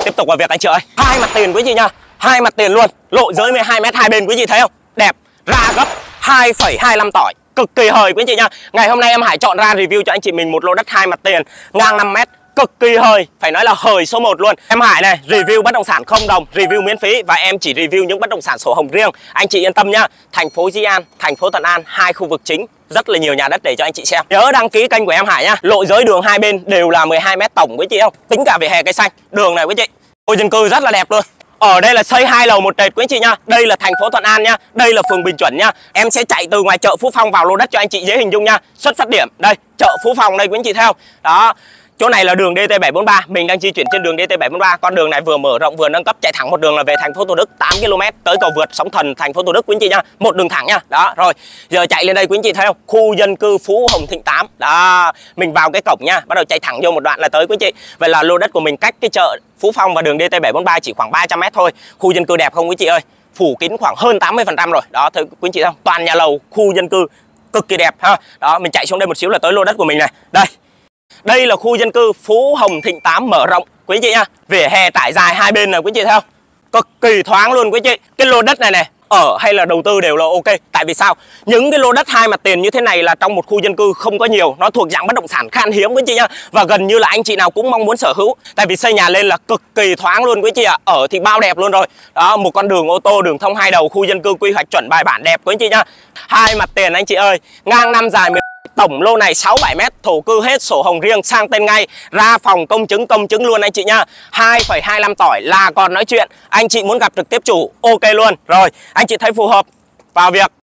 Tiếp tục vào việc anh chị ơi. Hai mặt tiền quý chị nha. Hai mặt tiền luôn. Lộ giới 12 m hai bên quý chị thấy không? Đẹp. Ra gấp 2,25 tỏi. Cực kỳ hời quý chị nha. Ngày hôm nay em Hải chọn ra review cho anh chị mình một lô đất hai mặt tiền ngang 5 m. Cực kỳ hời, phải nói là hời số 1 luôn. Em Hải này review bất động sản không đồng, review miễn phí và em chỉ review những bất động sản sổ hồng riêng. Anh chị yên tâm nhá. Thành phố Di An, thành phố Thuận An, hai khu vực chính, rất là nhiều nhà đất để cho anh chị xem. Nhớ đăng ký kênh của em Hải nhá. Lộ giới đường hai bên đều là 12 m tổng quý chị không? Tính cả vỉa hè cây xanh. Đường này quý chị. Khu dân cư rất là đẹp luôn. Ở đây là xây 2 lầu 1 trệt quý anh chị nha. Đây là thành phố Thuận An nha. Đây là phường Bình Chuẩn nha. Em sẽ chạy từ ngoài chợ Phú Phong vào lô đất cho anh chị dễ hình dung nha. Xuất phát điểm đây, chợ Phú Phong đây quý anh chị thấy không? Đó. Chỗ này là đường DT743, mình đang di chuyển trên đường DT743. Con đường này vừa mở rộng vừa nâng cấp, chạy thẳng một đường là về thành phố Thủ Đức 8 km tới cầu vượt Sóng Thần thành phố Thủ Đức quý anh chị nha. Một đường thẳng nha. Đó, rồi. Giờ chạy lên đây quý anh chị thấy không? Khu dân cư Phú Hồng Thịnh 8. Đó, mình vào cái cổng nha, bắt đầu chạy thẳng vô một đoạn là tới quý anh chị. Vậy là lô đất của mình cách cái chợ Phú Phong và đường DT743 chỉ khoảng 300 m thôi. Khu dân cư đẹp không quý chị ơi? Phủ kín khoảng hơn 80% rồi. Đó, thưa quý anh chị thấy không? Toàn nhà lầu, khu dân cư cực kỳ đẹp ha. Đó, mình chạy xuống đây một xíu là tới lô đất của mình này. Đây. Đây là khu dân cư Phú Hồng Thịnh 8 mở rộng quý chị nha. Vỉa hè trải dài hai bên này quý chị thấy không? Cực kỳ thoáng luôn quý chị. Cái lô đất này này, ở hay là đầu tư đều là ok. Tại vì sao? Những cái lô đất hai mặt tiền như thế này là trong một khu dân cư không có nhiều. Nó thuộc dạng bất động sản khan hiếm quý chị nha. Và gần như là anh chị nào cũng mong muốn sở hữu. Tại vì xây nhà lên là cực kỳ thoáng luôn quý chị ạ. Ở thì bao đẹp luôn rồi. Đó, một con đường ô tô, đường thông hai đầu, khu dân cư quy hoạch chuẩn bài bản đẹp quý chị nha. Hai mặt tiền anh chị ơi, ngang 5 dài 10. Tổng lô này 6-7 m, thổ cư hết, sổ hồng riêng, sang tên ngay, ra phòng công chứng luôn anh chị nha. 2,25 tỏi là còn nói chuyện. Anh chị muốn gặp trực tiếp chủ, ok luôn. Rồi, anh chị thấy phù hợp, vào việc.